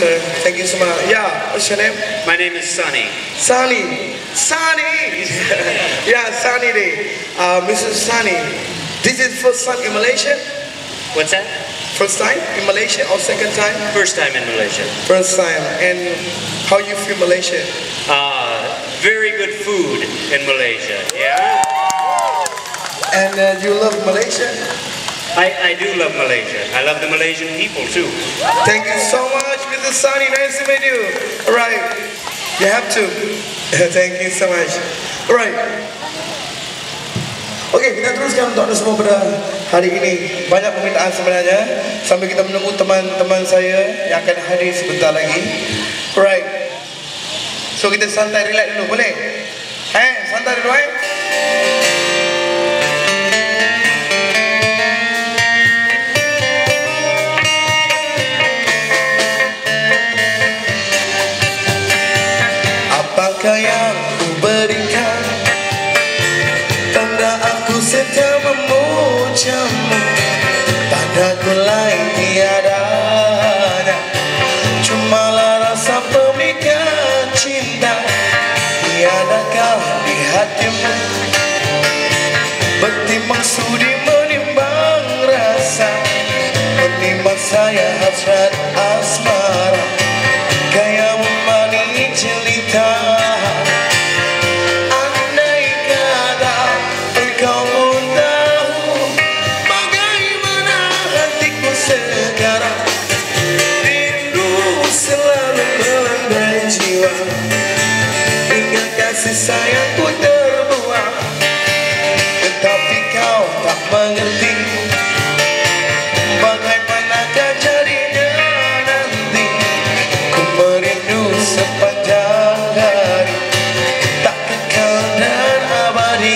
sir. Thank you so much. Yeah, what's your name? My name is Sunny. Sunny. Sunny. Yeah, Sunny day. Mrs. Sunny. This is first time in Malaysia? What's that? First time in Malaysia or second time? First time in Malaysia. First time. And how you feel Malaysia? Very good food in Malaysia. Yeah. And you love Malaysia? I do love Malaysia. I love the Malaysian people too. Thank you so much, Mr. Sunny. Nice to meet you. All right. You have to. Thank you so much. All right. Oke, kita teruskan untuk anda semua pada hari ini. Banyak permintaan sebenarnya. Sambil kita menunggu teman-teman saya yang akan hadir sebentar lagi. Alright. So kita santai relax dulu, boleh? Santai dulu, Apakah yang ku berikan tanda aku setia memujamu, tanda ku lain tiadanya, cumalah rasa pemikat cinta tiadakah di hatimu, bertimbang sudi menimbang rasa, menimbang saya hasrat asmara, gaya memani jelita. Kasih sayangku terbuang, tetapi kau tak mengerti bagaimanakah jadinya nanti. Ku merindu sepanjang hari, tak kekal dan abadi.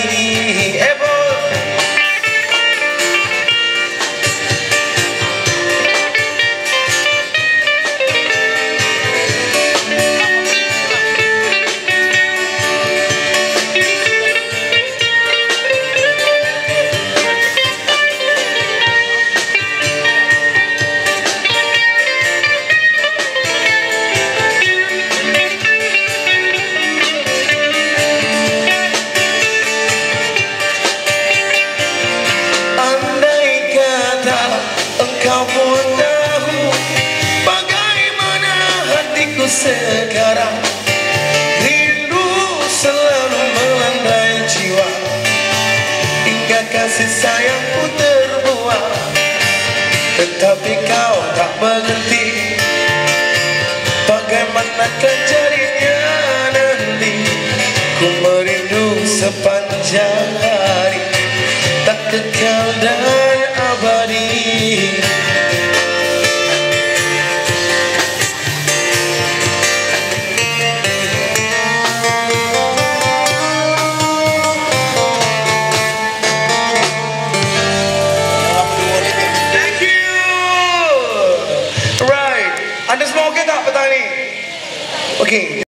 Kau pun tahu bagaimana hatiku sekarang, rindu selalu melandai jiwa, hingga kasih sayangku terbuang, tetapi kau tak mengerti bagaimanakah jadinya nanti. Ku merindu sepanjang hari, tak kekal dan abadi. Anda semua okey tak petang ni? Okey.